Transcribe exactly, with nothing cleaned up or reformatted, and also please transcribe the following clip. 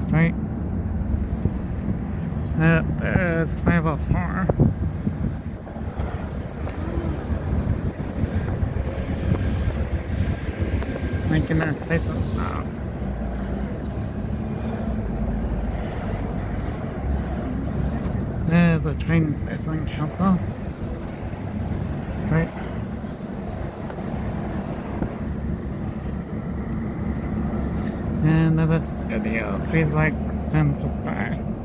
straight. That is five oh four. Making our station stop. There's a train station in Kelso. Straight. And this video, please like and subscribe.